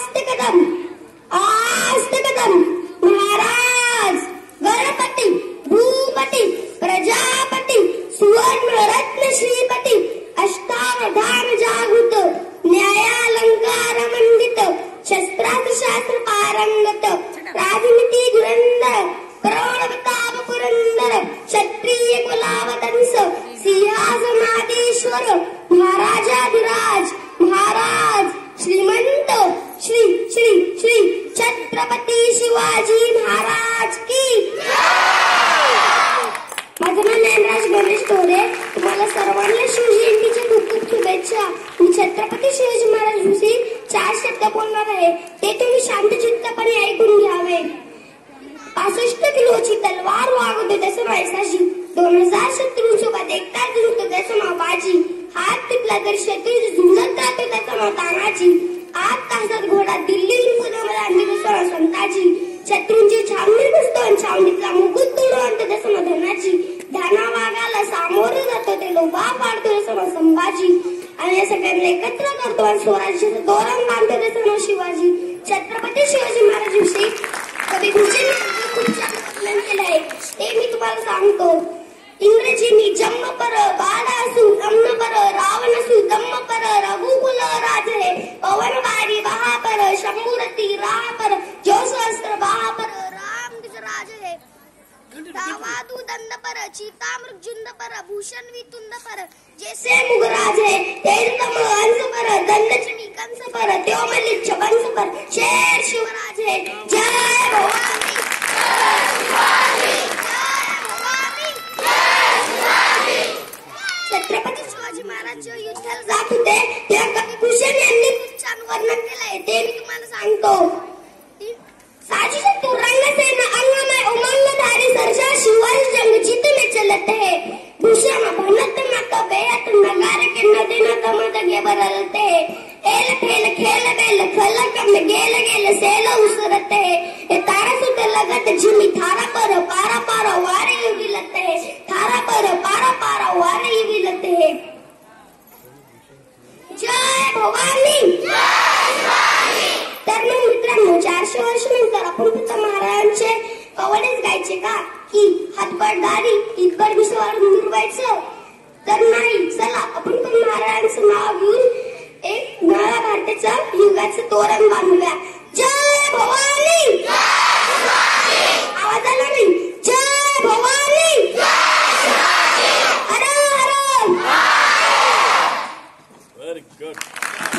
आस्ते कदम महाराज गणपती भूपती प्रजापती सुवर्ण रत्न श्रीपती अष्टावधान जागृत न्यायालंकार मंडित शस्त्रास्त्र शास्त्र पारंगत राजनीती धुरंधर करोडप्रताप पुरंदर क्षत्रिय कुलावतंस सिंहासनाधीश्वर महाराजाधिराज महाराज श्रीमंत श्री श्री श्री छत्रपती शिवाजी महाराज की माझं नाव ज्ञानराज गणेश तोरे. तुम्हाला सर्वांना शिवजयंतीच्या खूप खूप शुभेच्छा. मी छत्रपती शिवाजी महाराज विषयी 4 शब्द बोलणार आहे, ते तुम्ही शांतचित्तपणे ऐकून घ्यावे. 65 किलोची तलवार वागवतो त्याचं मायसाशी, 2000 शत्रूंसोबत एकटाच झुंजतो त्याचं नाव बाजी. हात टिपला तर शत्रू झुंजत राहतो त्याचं नाव तानाजी. 8 तासात घोडा दिल्लीहून पुण्यामध्ये आणली त्याचं नाव संताजी. शत्रूंची छावणी बसतो आणि छावणीतला मुकुट तोडून आणतो त्याचं नाव धनाजी. धाना वाघाला सामोरं जातो ते लोभा पाडतो त्याचं नाव संभाजी. आणि या सगळ्यांना एकत्र करतो आणि स्वराज्याचं तोरण बांधतो त्याचं नाव शिवाजी. छत्रपती शिवाजी महाराज विषयी कवी भूषण खूप छान वर्णन केलं आहे, ते मी तुम्हाला सांगतो. इंग्रजींनी जन्म पर बाळा असू अन्न पर रावण असू दम्म पर रघुकुल राजे पवन बारी बहा पर शंभूरती राह पर जो सहस्त्र बहा पर राम राज है दावादू दंड पर चीता मृगजुंड पर भूषण वितुंड पर जैसे मुगराज है तेरतम हंस पर दंडचनी कंस पर त्यो मलिच्छ वंश पर शेर शिवराज है. जय भवानी छत्रपती शिवाजी महाराज युद्धाला जात होते तेव्हा कवी भूषण यांनी खूप छान वर्णन केलंय, ते मी तुम्हाला सांगतो. साजिश तुरंग सेना अंग में उमंगधारी सरसा शिवाजी जंग जीत में चलते है. भूषण भनत नत बेहत नगार के नदी नत मत गे बरलते है. एल खेल खेल बेल फलक में गेल गेल सेल उसरते है. ये तारा सुते लगत झिमी थारा पर पारा पारा वारे युगी लगते है. थारा पर पारा पारा वारे युगी लगते है. जय भवानी. तर मग मित्रांनो 400 वर्षानंतर आपण फक्त महाराजांचे कवडेच गायचे का, की हातपाय दाढी इतकं विश्वावरून दुर्वायचं तर नाही. चला आपण पण महाराजांचं नाव घेऊन एक नव्या भारताचं युगाचं तोरण बांधूया. जय भवानी.